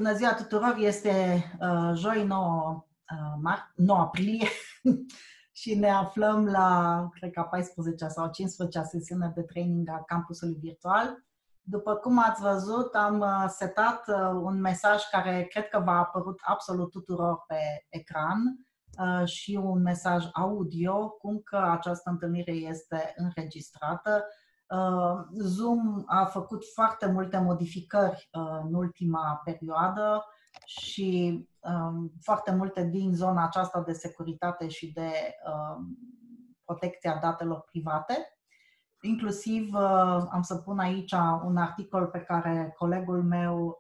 Bună ziua tuturor! Este joi 9 aprilie și ne aflăm la, cred că, 14 sau 15-a sesiune de training a campusului virtual. După cum ați văzut, am setat un mesaj care cred că v-a apărut absolut tuturor pe ecran și un mesaj audio, cum că această întâlnire este înregistrată. Zoom a făcut foarte multe modificări în ultima perioadă și foarte multe din zona aceasta de securitate și de protecția datelor private. Inclusiv am să pun aici un articol pe care colegul meu,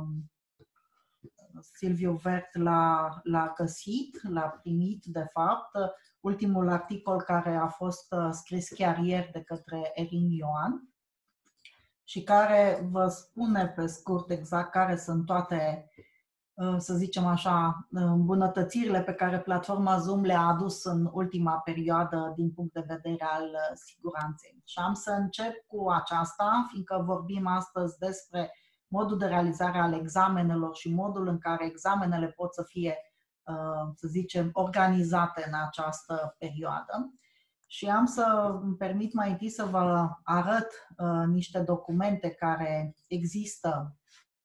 Silviu Vert, l-a găsit, l-a primit de fapt. Ultimul articol care a fost scris chiar ieri de către Erin Ioan și care vă spune pe scurt exact care sunt toate, să zicem așa, îmbunătățirile pe care platforma Zoom le-a adus în ultima perioadă din punct de vedere al siguranței. Și am să încep cu aceasta, fiindcă vorbim astăzi despre modul de realizare al examenelor și modul în care examenele pot să fie, să zicem, organizate în această perioadă. Și am să îmi permit mai întâi să vă arăt niște documente care există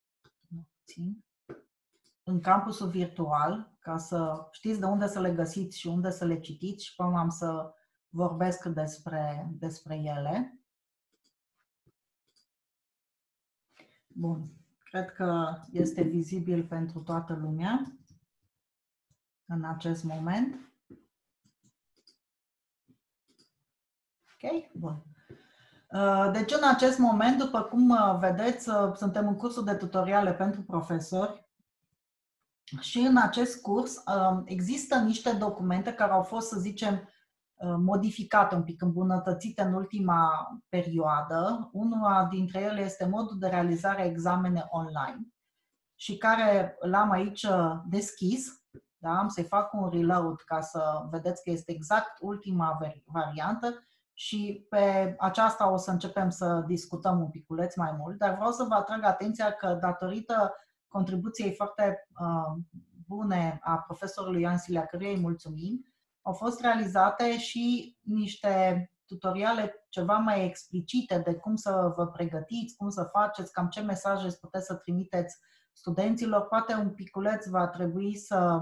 în campusul virtual, ca să știți de unde să le găsiți și unde să le citiți și până am să vorbesc despre ele. Bun, cred că este vizibil pentru toată lumea în acest moment. Ok? Bun. Deci în acest moment, după cum vedeți, suntem în cursul de tutoriale pentru profesori și în acest curs există niște documente care au fost, să zicem, modificate un pic, îmbunătățite în ultima perioadă. Una dintre ele este modul de realizare a examene online și care l-am aici deschis. Da? Am să-i fac un reload ca să vedeți că este exact ultima variantă și pe aceasta o să începem să discutăm un piculeț mai mult, dar vreau să vă atrag atenția că datorită contribuției foarte bune a profesorului Ioan Silea, căruia îi mulțumim, au fost realizate și niște tutoriale ceva mai explicite de cum să vă pregătiți, cum să faceți, cam ce mesaje puteți să trimiteți studenților. Poate un piculeț va trebui să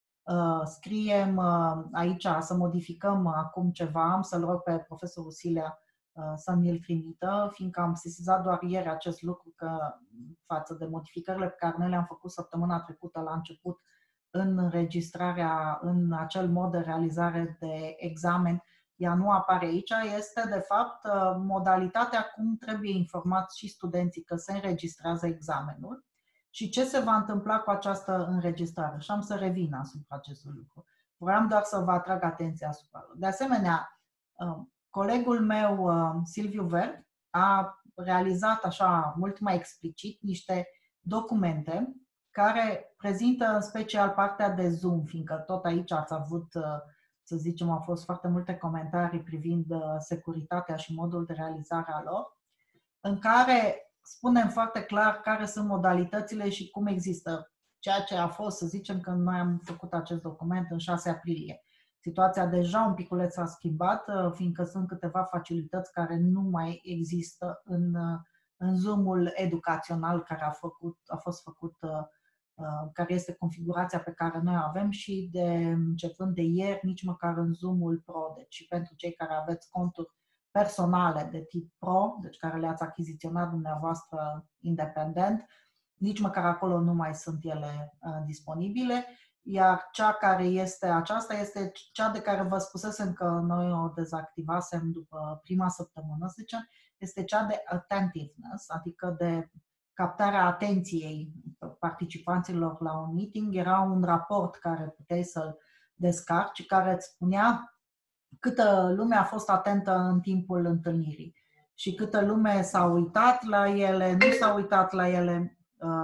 scriem aici, să modificăm acum ceva. Am să-l rog pe profesorul Silea să mi-l trimită, fiindcă am sesizat doar ieri acest lucru, că față de modificările pe care noi le-am făcut săptămâna trecută la început în înregistrarea, în acel mod de realizare de examen, ea nu apare aici, este de fapt modalitatea cum trebuie informați și studenții că se înregistrează examenul și ce se va întâmpla cu această înregistrare. Și am să revin asupra acestui lucru. Vreau doar să vă atrag atenția asupra. De asemenea, colegul meu, Silviu Vert, a realizat așa mult mai explicit niște documente care prezintă în special partea de Zoom, fiindcă tot aici ați avut, să zicem, au fost foarte multe comentarii privind securitatea și modul de realizare a lor, în care spunem foarte clar care sunt modalitățile și cum există. Ceea ce a fost, să zicem, când noi am făcut acest document în 6 aprilie. Situația deja un piculeț s-a schimbat, fiindcă sunt câteva facilități care nu mai există în Zoom-ul educațional care a fost făcut, care este configurația pe care noi o avem și începând de ieri, nici măcar în Zoom-ul Pro. Deci pentru cei care aveți conturi personale de tip Pro, deci care le-ați achiziționat dumneavoastră independent, nici măcar acolo nu mai sunt ele disponibile. Iar cea care este aceasta este cea de care vă spusesem că noi o dezactivasem după prima săptămână, zicem, este cea de attentiveness, adică de captarea atenției participanților la un meeting. Era un raport care puteai să-l descarci și care îți spunea câtă lume a fost atentă în timpul întâlnirii și câtă lume s-a uitat la ele, nu s-a uitat la ele,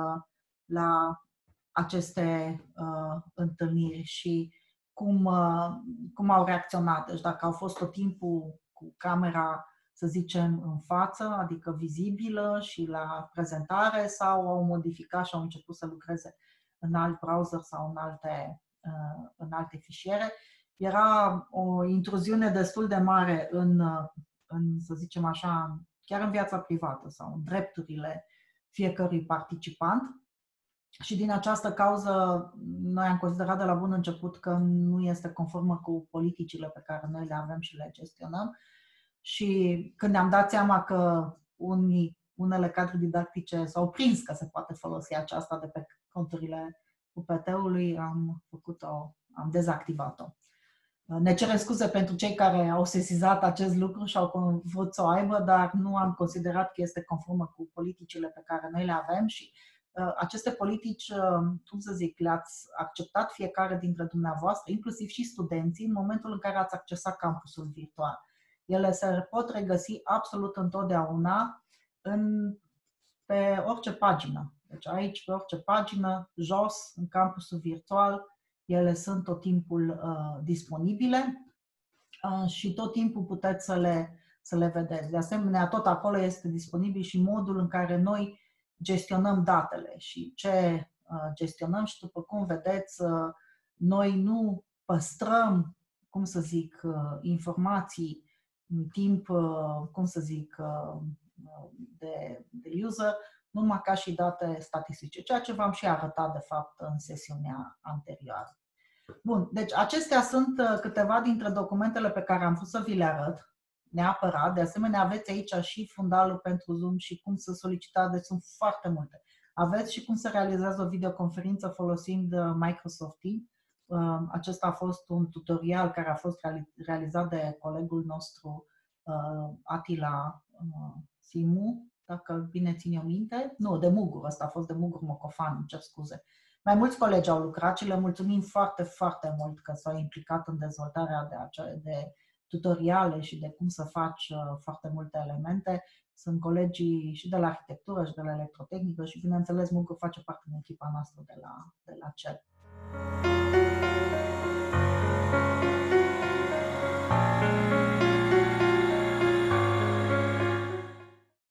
la aceste întâlniri și cum au reacționat. Deci dacă au fost tot timpul cu camera, să zicem, în față, adică vizibilă și la prezentare, sau au modificat și au început să lucreze în alt browser sau în alte fișiere. Era o intruziune destul de mare în, să zicem așa, chiar în viața privată sau în drepturile fiecărui participant. Și din această cauză, noi am considerat de la bun început că nu este conformă cu politicile pe care noi le avem și le gestionăm. Și când ne-am dat seama că unele cadre didactice s-au prins că se poate folosi aceasta de pe conturile UPT-ului, am dezactivat-o. Ne cerem scuze pentru cei care au sesizat acest lucru și au vrut să o aibă, dar nu am considerat că este conformă cu politicile pe care noi le avem și aceste politici, cum să zic, le-ați acceptat fiecare dintre dumneavoastră, inclusiv și studenții, în momentul în care ați accesat campusul virtual. Ele se pot regăsi absolut întotdeauna pe orice pagină. Deci aici, pe orice pagină, jos, în campusul virtual, ele sunt tot timpul disponibile și tot timpul puteți să le vedeți. De asemenea, tot acolo este disponibil și modul în care noi gestionăm datele și ce gestionăm și, după cum vedeți, noi nu păstrăm, cum să zic, informații în timp, cum să zic, de user, numai ca și date statistice, ceea ce v-am și arătat, de fapt, în sesiunea anterioară. Bun, deci acestea sunt câteva dintre documentele pe care am vrut să vi le arăt, neapărat. De asemenea, aveți aici și fundalul pentru Zoom și cum să solicitați, deci sunt foarte multe. Aveți și cum să realizează o videoconferință folosind Microsoft Teams. Acesta a fost un tutorial care a fost realizat de colegul nostru Atila Simu, dacă bine țin eu minte. Nu, de Mugur, ăsta a fost de Mugur Mocofan, îmi cer scuze. Mai mulți colegi au lucrat și le mulțumim foarte, foarte mult că s-au implicat în dezvoltarea de tutoriale și de cum să faci foarte multe elemente. Sunt colegii și de la arhitectură și de la electrotehnică și, bineînțeles, Mugur face parte din echipa noastră de la CEL.